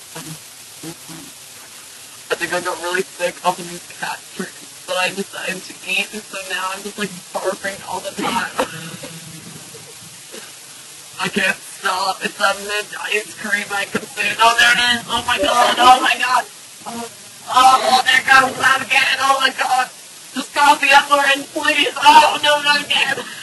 I think I got really sick of the new cat treats that I decided to eat, and so now I'm just like barfing all the time. I can't stop. It's a mint ice cream I consume. Oh, there it is. Oh my god. Oh my god. Oh, there goes that again. Oh my god. Just copy Edward, please. Oh, no, not again.